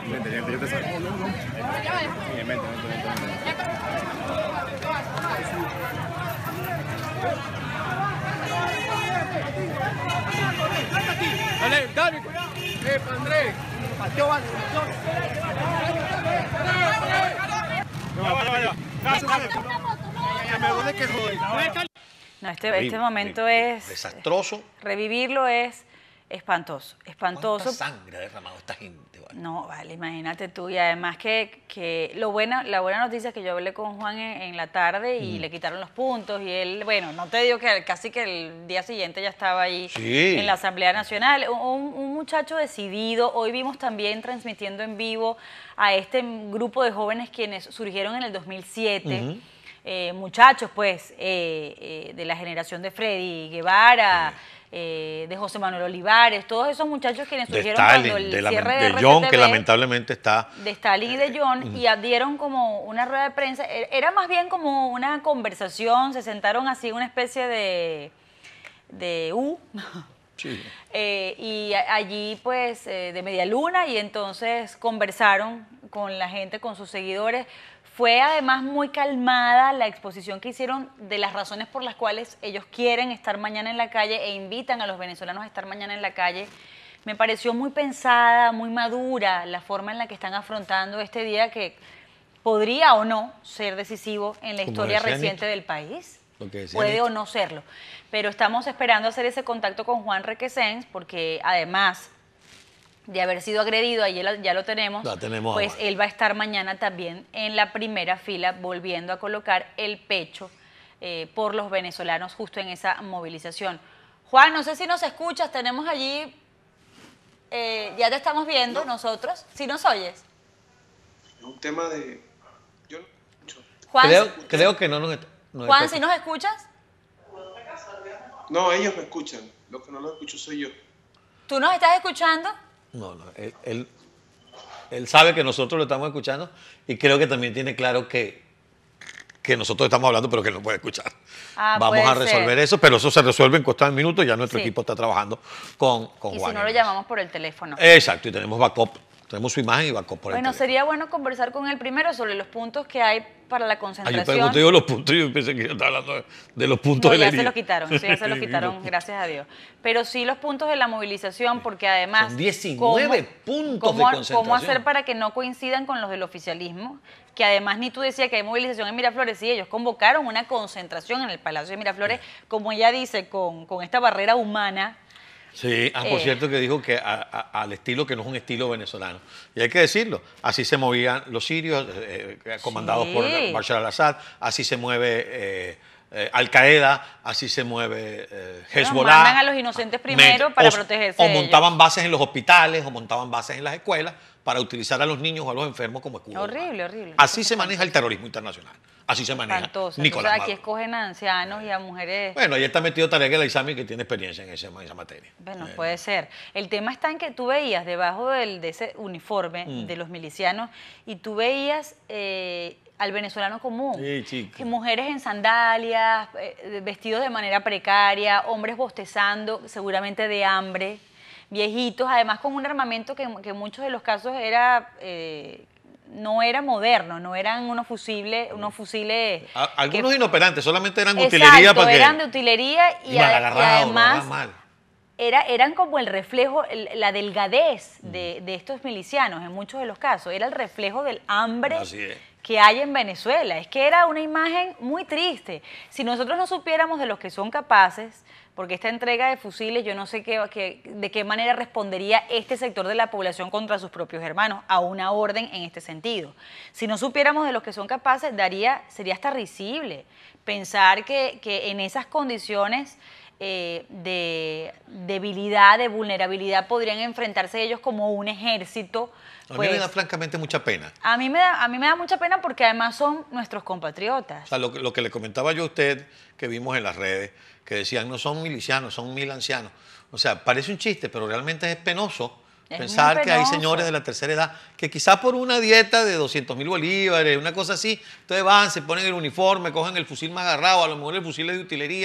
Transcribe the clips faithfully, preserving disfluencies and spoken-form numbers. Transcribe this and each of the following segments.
Vente, vente, yo te saco. Bien, vente, vente, vente, vente. Dale, dale, cuidado. Eh, Andrés. Pateó, vale. No, vaya, vaya. Que me duele que joder. No, este, este momento es... desastroso. Revivirlo es espantoso, espantoso. ¿Cuánta sangre ha derramado esta gente? Vale? No, vale, imagínate tú. Y además que, que lo buena, la buena noticia es que yo hablé con Juan en, en la tarde y mm. le quitaron los puntos. Y él, bueno, no te digo que casi que el día siguiente ya estaba ahí sí. en la Asamblea Nacional. Un, un muchacho decidido. Hoy vimos también transmitiendo en vivo a este grupo de jóvenes quienes surgieron en el dos mil siete. Uh-huh. Eh, muchachos, pues, eh, eh, de la generación de Freddy Guevara, sí. eh, de José Manuel Olivares, todos esos muchachos quienes de surgieron Stalin, cuando el de, la, cierre de, de John, que lamentablemente está... De Stalin y de John, uh-huh. y dieron como una rueda de prensa, era más bien como una conversación, se sentaron así en una especie de, de U, sí. eh, y allí pues eh, de media luna, y entonces conversaron con la gente, con sus seguidores. Fue además muy calmada la exposición que hicieron de las razones por las cuales ellos quieren estar mañana en la calle e invitan a los venezolanos a estar mañana en la calle. Me pareció muy pensada, muy madura la forma en la que están afrontando este día que podría o no ser decisivo en la historia reciente del país. Puede o no serlo. Pero estamos esperando hacer ese contacto con Juan Requesens porque además de haber sido agredido, ahí ya lo tenemos, la tenemos pues ahora. Él va a estar mañana también en la primera fila volviendo a colocar el pecho eh, por los venezolanos justo en esa movilización. Juan, no sé si nos escuchas, tenemos allí, eh, ya te estamos viendo no. nosotros, ¿sí nos oyes? Es un tema de... Yo no escucho. Juan, creo, creo que no nos, nos Juan, ¿sí nos escuchas? No, ellos me escuchan, lo que no los escucho soy yo. ¿Tú nos estás escuchando? No, no, él, él, él sabe que nosotros lo estamos escuchando y creo que también tiene claro que, que nosotros estamos hablando, pero que él no puede escuchar. Ah, Vamos a resolver ser. eso, pero eso se resuelve en cuestión de minutos. Ya nuestro sí. equipo está trabajando con, con y Juan. Y si no, lo llamamos por el teléfono. Exacto, y tenemos backup. Tenemos su imagen y backup por bueno, el teléfono. Sería bueno conversar con él primero sobre los puntos que hay para la concentración. Ah, yo pregunté yo los puntos y yo pensé que yo estaba hablando de, de los puntos no, de la ya herida. se los quitaron, sí, ya se los quitaron, gracias a Dios. Pero sí los puntos de la movilización, porque además... Son diecinueve ¿cómo, puntos cómo, de concentración. ¿Cómo hacer para que no coincidan con los del oficialismo? Que además ni tú decías que hay movilización en Miraflores, sí, ellos convocaron una concentración en el Palacio de Miraflores, como ella dice, con, con esta barrera humana. Sí, ah, por eh, cierto que dijo que a, a, al estilo que no es un estilo venezolano. Y hay que decirlo, así se movían los sirios, eh, comandados sí. por Bashar al-Assad, así se mueve eh, eh, Al-Qaeda, así se mueve eh, Hezbollah. Bueno, mandan a los inocentes primero Me, para o, protegerse O de montaban ellos. bases en los hospitales, o montaban bases en las escuelas, para utilizar a los niños o a los enfermos como escudo. Horrible, horrible. Así se maneja el terrorismo internacional. Así se maneja. Espantoso. Nicolás Entonces, aquí Maduro. escogen a ancianos y a mujeres. Bueno, ahí está metido Tarek El Aissami, que tiene experiencia en, ese, en esa materia. Bueno, eh. puede ser. El tema está en que tú veías debajo del, de ese uniforme mm. de los milicianos y tú veías eh, al venezolano común. Sí, chica. Mujeres en sandalias, eh, vestidos de manera precaria, hombres bostezando, seguramente de hambre, viejitos, además con un armamento que, que en muchos de los casos era... Eh, no era moderno, no eran unos fusiles, unos fusiles... A, algunos que, inoperantes, solamente eran exacto, utilería para que... eran de utilería y, y, a, agarrado, y además mal. Era, eran como el reflejo, el, la delgadez de, de estos milicianos en muchos de los casos, era el reflejo del hambre que hay en Venezuela. Es que era una imagen muy triste. Si nosotros no supiéramos de los que son capaces, porque esta entrega de fusiles, yo no sé qué, qué, de qué manera respondería este sector de la población contra sus propios hermanos a una orden en este sentido. Si no supiéramos de los que son capaces, daría, sería hasta risible pensar que, que en esas condiciones eh, de debilidad, de vulnerabilidad, podrían enfrentarse ellos como un ejército. A pues, mí me da francamente mucha pena. A mí me da, a mí me da mucha pena porque además son nuestros compatriotas. O sea, lo, lo que le comentaba yo a usted, que vimos en las redes, que decían no son milicianos, son mil ancianos. O sea, parece un chiste, pero realmente es penoso es pensar que hay señores de la tercera edad que quizás por una dieta de doscientos mil bolívares, una cosa así, entonces van, se ponen el uniforme, cogen el fusil más agarrado, a lo mejor el fusil es de utilería,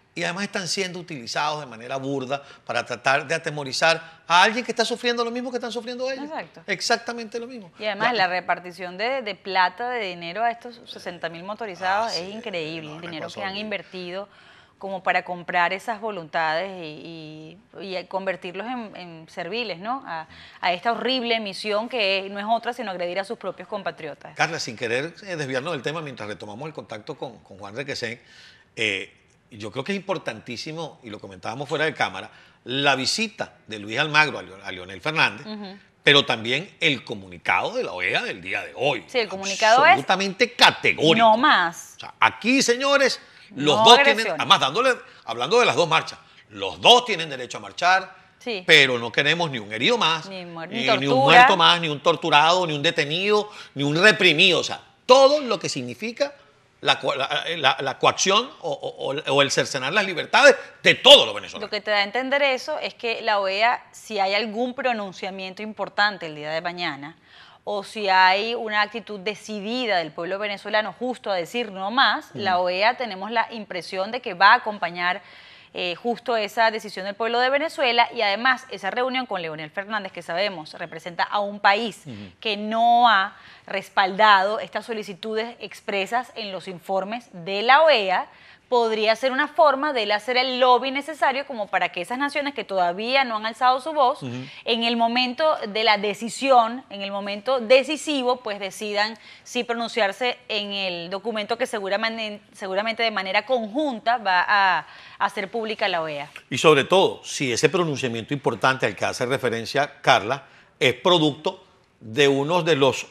y además están siendo utilizados de manera burda para tratar de atemorizar a alguien que está sufriendo lo mismo que están sufriendo ellos. Exacto. Exactamente lo mismo. Y además la, la repartición de, de plata, de dinero a estos sesenta mil motorizados ah, sí, es increíble. no, el dinero que cosa han horrible. invertido como para comprar esas voluntades y, y, y convertirlos en, en serviles, ¿no? A, a esta horrible misión que es, no es otra sino agredir a sus propios compatriotas. Carla, sin querer eh, desviarnos del tema, mientras retomamos el contacto con, con Juan Requesén, eh, yo creo que es importantísimo, y lo comentábamos fuera de cámara, la visita de Luis Almagro a, Leon, a Leonel Fernández, uh-huh. pero también el comunicado de la O E A del día de hoy. Sí, el comunicado absolutamente es categórico. No más. O sea, aquí, señores, los no dos agresiones. tienen, además dándole, hablando de las dos marchas, los dos tienen derecho a marchar, sí. pero no queremos ni un herido más, ni, muer ni, ni, ni un muerto más, ni un torturado, ni un detenido, ni un reprimido. O sea, todo lo que significa La, la, la, la coacción o, o, o el cercenar las libertades de todos los venezolanos. Lo que te da a entender eso es que la O E A, si hay algún pronunciamiento importante el día de mañana, o si hay una actitud decidida del pueblo venezolano justo a decir no más, mm. la O E A tenemos la impresión de que va a acompañar Eh, justo esa decisión del pueblo de Venezuela, y además esa reunión con Leonel Fernández, que sabemos representa a un país uh-huh. que no ha respaldado estas solicitudes expresas en los informes de la O E A, podría ser una forma de él hacer el lobby necesario como para que esas naciones que todavía no han alzado su voz, uh-huh. en el momento de la decisión, en el momento decisivo, pues decidan sí pronunciarse en el documento que seguramente, seguramente de manera conjunta va a hacer pública la O E A. Y sobre todo, si ese pronunciamiento importante al que hace referencia Carla es producto de uno de los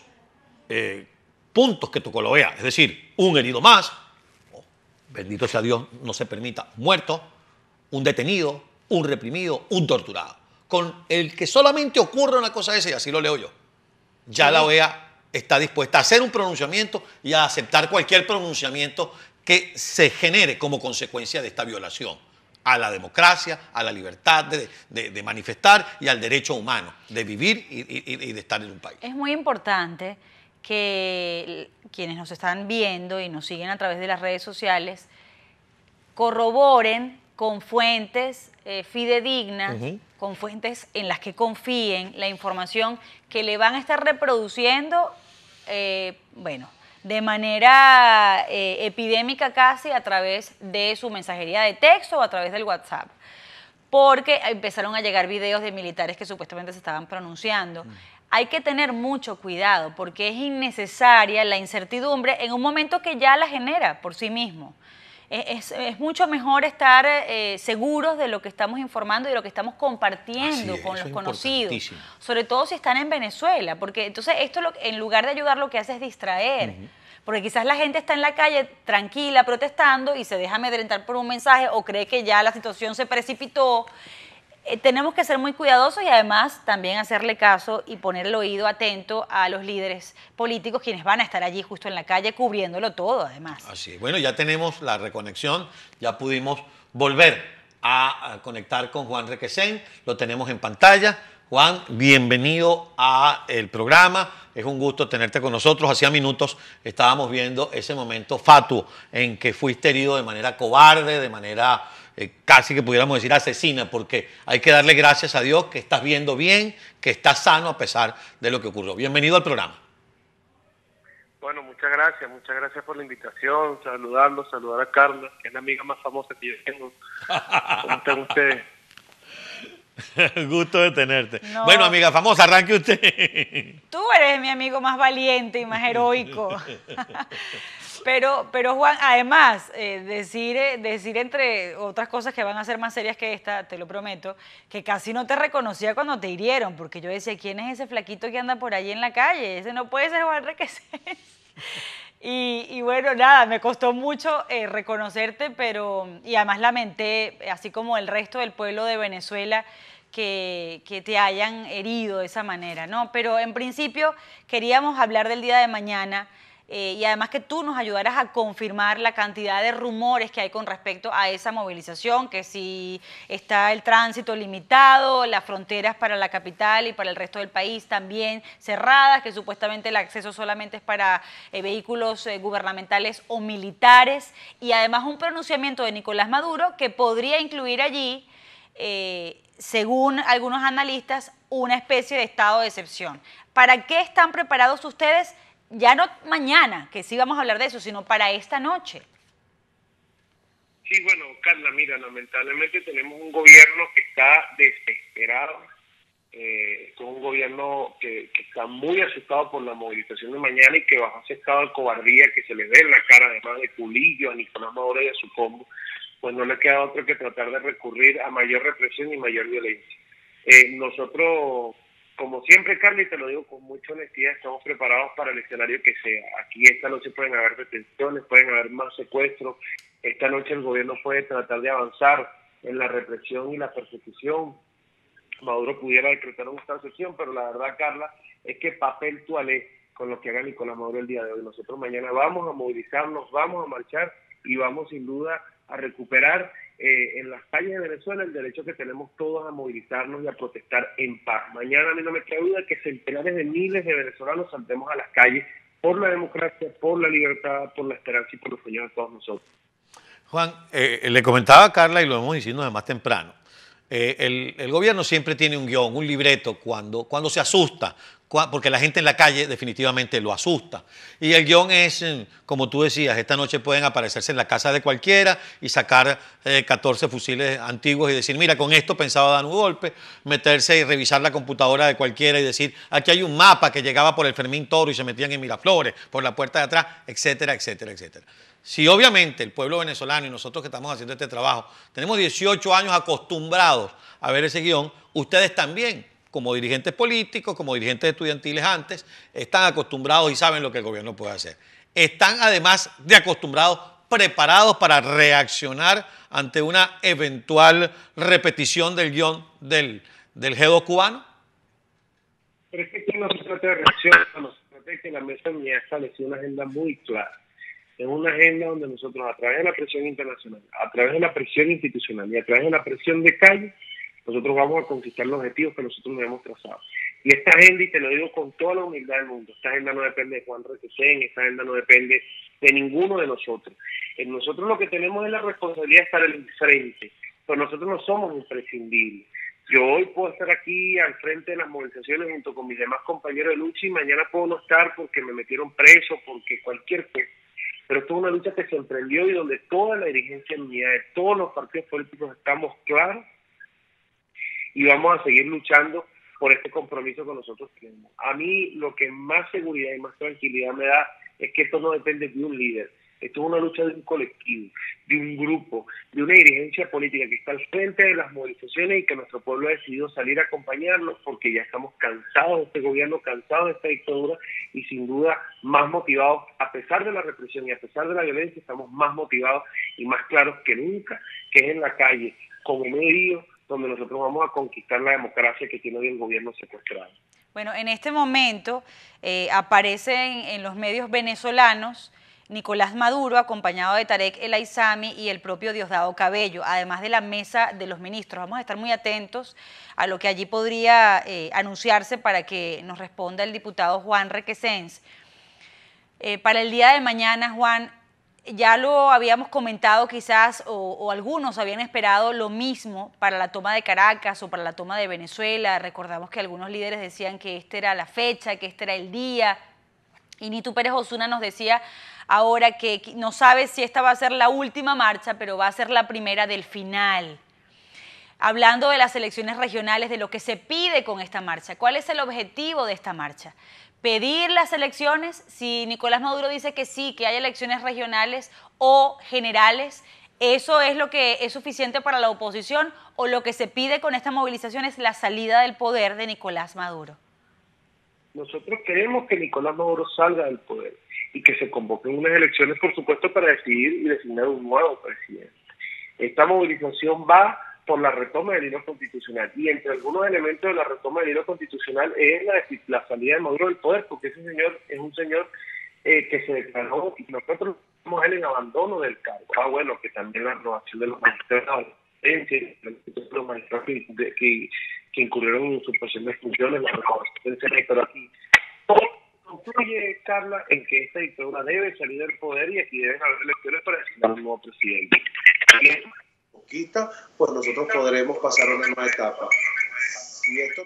eh, puntos que tocó la O E A, es decir, un herido más, bendito sea Dios, no se permita, muerto, un detenido, un reprimido, un torturado. Con el que solamente ocurre una cosa esa, y así lo leo yo, ya sí. la O E A está dispuesta a hacer un pronunciamiento y a aceptar cualquier pronunciamiento que se genere como consecuencia de esta violación a la democracia, a la libertad de, de, de manifestar y al derecho humano de vivir y, y, y de estar en un país. Es muy importante que quienes nos están viendo y nos siguen a través de las redes sociales corroboren con fuentes eh, fidedignas, uh-huh. con fuentes en las que confíen la información que le van a estar reproduciendo, eh, bueno, de manera eh, epidémica casi a través de su mensajería de texto o a través del WhatsApp. Porque empezaron a llegar videos de militares que supuestamente se estaban pronunciando. Uh-huh. Hay que tener mucho cuidado porque es innecesaria la incertidumbre en un momento que ya la genera por sí mismo. Es, es, es mucho mejor estar eh, seguros de lo que estamos informando y de lo que estamos compartiendo es, con los es conocidos, sobre todo si están en Venezuela, porque entonces esto lo, en lugar de ayudar lo que hace es distraer. Uh-huh. Porque quizás la gente está en la calle tranquila protestando y se deja amedrentar por un mensaje o cree que ya la situación se precipitó. Eh, tenemos que ser muy cuidadosos y además también hacerle caso y poner el oído atento a los líderes políticos, quienes van a estar allí justo en la calle cubriéndolo todo además. Así es. Bueno, ya tenemos la reconexión, ya pudimos volver a, a conectar con Juan Requesén, lo tenemos en pantalla. Juan, bienvenido al programa, es un gusto tenerte con nosotros. Hacía minutos estábamos viendo ese momento fatuo en que fuiste herido de manera cobarde, de manera eh, casi que pudiéramos decir asesina, porque hay que darle gracias a Dios que estás viendo bien, que estás sano a pesar de lo que ocurrió. Bienvenido al programa. Bueno, muchas gracias, muchas gracias por la invitación, saludarlos, saludar a Carla, que es la amiga más famosa que yo tengo. ¿Cómo están ustedes? Gusto de tenerte. No. Bueno, amiga famosa, arranque usted. Tú eres mi amigo más valiente y más heroico. Pero, pero Juan, además, eh, decir, eh, decir entre otras cosas que van a ser más serias que esta, te lo prometo, que casi no te reconocía cuando te hirieron, porque yo decía, ¿quién es ese flaquito que anda por allí en la calle? Ese no puede ser Juan Requesén. Y, y bueno, nada, me costó mucho eh, reconocerte, pero y además lamenté, así como el resto del pueblo de Venezuela, que, que te hayan herido de esa manera, ¿no? Pero en principio queríamos hablar del día de mañana eh, y además que tú nos ayudaras a confirmar la cantidad de rumores que hay con respecto a esa movilización, que si está el tránsito limitado, las fronteras para la capital y para el resto del país también cerradas, que supuestamente el acceso solamente es para eh, vehículos eh, gubernamentales o militares, y además un pronunciamiento de Nicolás Maduro que podría incluir allí, eh, según algunos analistas, una especie de estado de excepción. ¿Para qué están preparados ustedes? Ya no mañana, que sí vamos a hablar de eso, sino para esta noche. Sí, bueno, Carla, mira, lamentablemente tenemos un gobierno que está desesperado, eh, es un gobierno que, que está muy asustado por la movilización de mañana y que bajo ese estado de cobardía que se le ve en la cara, además de Culillo, a Nicolás Maduro y a su combo, pues no le queda otro que tratar de recurrir a mayor represión y mayor violencia. Eh, nosotros... Como siempre, Carla, y te lo digo con mucha honestidad, estamos preparados para el escenario que sea. Aquí esta noche pueden haber detenciones, pueden haber más secuestros. Esta noche el gobierno puede tratar de avanzar en la represión y la persecución. Maduro pudiera decretar una estado de excepción, pero la verdad, Carla, es que papel toalé con lo que haga Nicolás Maduro el día de hoy. Nosotros mañana vamos a movilizarnos, vamos a marchar y vamos sin duda a recuperar eh, en las calles de Venezuela el derecho que tenemos todos a movilizarnos y a protestar en paz. Mañana a mí no me queda duda que centenares de miles de venezolanos saltemos a las calles por la democracia, por la libertad, por la esperanza y por los sueños de todos nosotros. Juan, eh, le comentaba a Carla y lo hemos diciendo además temprano, eh, el, el gobierno siempre tiene un guión, un libreto cuando, cuando se asusta, porque la gente en la calle definitivamente lo asusta. Y el guión es, como tú decías, esta noche pueden aparecerse en la casa de cualquiera y sacar eh, catorce fusiles antiguos y decir, mira, con esto pensaba dar un golpe, meterse y revisar la computadora de cualquiera y decir, aquí hay un mapa que llegaba por el Fermín Toro y se metían en Miraflores, por la puerta de atrás, etcétera, etcétera, etcétera. Si obviamente el pueblo venezolano y nosotros que estamos haciendo este trabajo, tenemos dieciocho años acostumbrados a ver ese guión, ustedes también, como dirigentes políticos, como dirigentes estudiantiles antes, están acostumbrados y saben lo que el gobierno puede hacer. Están además de acostumbrados, preparados para reaccionar ante una eventual repetición del guión del, del G dos cubano. Pero es que aquí no se trata de reacción, no se trata de que la mesa me ha establecido una agenda muy clara. Es una agenda donde nosotros, a través de la presión internacional, a través de la presión institucional y a través de la presión de calle, nosotros vamos a conquistar los objetivos que nosotros nos hemos trazado. Y esta agenda, y te lo digo con toda la humildad del mundo, esta agenda no depende de Juan Requesén, esta agenda no depende de ninguno de nosotros. En nosotros lo que tenemos es la responsabilidad de estar al frente, pero nosotros no somos imprescindibles. Yo hoy puedo estar aquí al frente de las movilizaciones junto con mis demás compañeros de lucha y mañana puedo no estar porque me metieron preso, porque cualquier cosa. Pero esto es una lucha que se emprendió y donde toda la dirigencia en unidad de todos los partidos políticos estamos claros y vamos a seguir luchando por este compromiso que nosotros tenemos. A mí lo que más seguridad y más tranquilidad me da es que esto no depende de un líder. Esto es una lucha de un colectivo, de un grupo, de una dirigencia política que está al frente de las movilizaciones y que nuestro pueblo ha decidido salir a acompañarlos porque ya estamos cansados de este gobierno, cansados de esta dictadura y sin duda más motivados, a pesar de la represión y a pesar de la violencia, estamos más motivados y más claros que nunca, que es en la calle, como medio donde nosotros vamos a conquistar la democracia que tiene hoy el gobierno secuestrado. Bueno, en este momento eh, aparecen en los medios venezolanos Nicolás Maduro, acompañado de Tarek El Aizami y el propio Diosdado Cabello, además de la mesa de los ministros. Vamos a estar muy atentos a lo que allí podría eh, anunciarse para que nos responda el diputado Juan Requesens. Eh, para el día de mañana, Juan, ya lo habíamos comentado quizás, o, o algunos habían esperado lo mismo para la toma de Caracas o para la toma de Venezuela. Recordamos que algunos líderes decían que esta era la fecha, que este era el día. Y Nitu Pérez Osuna nos decía ahora que no sabe si esta va a ser la última marcha, pero va a ser la primera del final. Hablando de las elecciones regionales, de lo que se pide con esta marcha, ¿cuál es el objetivo de esta marcha? Pedir las elecciones, si Nicolás Maduro dice que sí, que hay elecciones regionales o generales, ¿eso es lo que es suficiente para la oposición o lo que se pide con esta movilización es la salida del poder de Nicolás Maduro? Nosotros queremos que Nicolás Maduro salga del poder y que se convoquen unas elecciones, por supuesto, para decidir y designar un nuevo presidente. Esta movilización va por la retoma del hilo constitucional y entre algunos elementos de la retoma del hilo constitucional es la, la salida de Maduro del poder, porque ese señor es un señor eh, que se declaró y nosotros estamos en abandono del cargo. Ah, bueno, que también la renovación de los magistrados, los magistrados que, que, que incurrieron en supresión de funciones, la renovación del Senado, pero aquí todo concluye, Carla, en que esta dictadura debe salir del poder y aquí deben haber elecciones para designar un nuevo presidente. Conquista, pues nosotros podremos pasar a una nueva etapa. Y esto...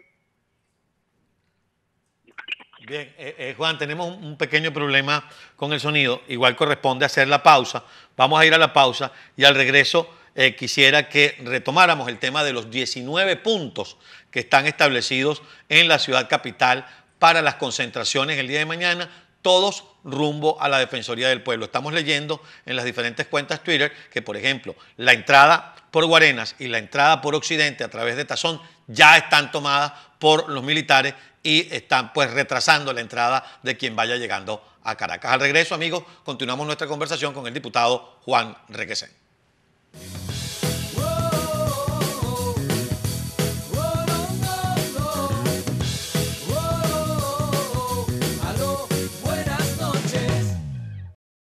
Bien, eh, eh, Juan, tenemos un pequeño problema con el sonido. Igual corresponde hacer la pausa. Vamos a ir a la pausa y al regreso eh, quisiera que retomáramos el tema de los diecinueve puntos que están establecidos en la ciudad capital para las concentraciones el día de mañana, todos rumbo a la Defensoría del Pueblo. Estamos leyendo en las diferentes cuentas Twitter que, por ejemplo, la entrada por Guarenas y la entrada por Occidente a través de Tazón ya están tomadas por los militares y están pues retrasando la entrada de quien vaya llegando a Caracas. Al regreso, amigos, continuamos nuestra conversación con el diputado Juan Requesén.